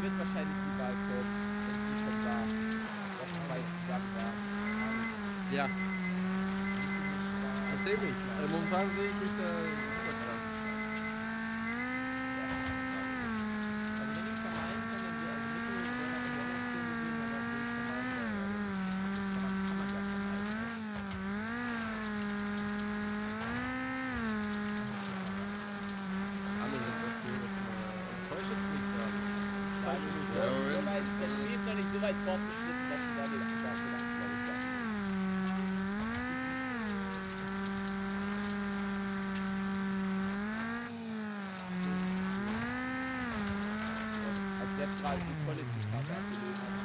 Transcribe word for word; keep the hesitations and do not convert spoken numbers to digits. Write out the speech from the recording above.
wird wahrscheinlich die Wahl kommen, wenn sie schon war. Das zwei zusammen waren. Ja. Ist sie nicht da? Tatsächlich. Also momentan sehe ich nicht, äh, Superkrank. Ja, schade. Das, also wenn ich vermeiden kann, dann wir, also Nico wäre noch irgendwie auch noch option gewesen, aber wo ich vermeiden wäre, ja, dann, also das kann man, kann man ja vermeiden, ne? Alle sind dafür, dass wir Täusch jetzt nichts haben. Ja, also so, Ja, so Moment. weit, das Spiel ist noch nicht so weit fortgeschritten, dass du da den Gedanken, glaube ich, lassen musst. Als Sepp gerade die Policy-Karte abgelesen hat.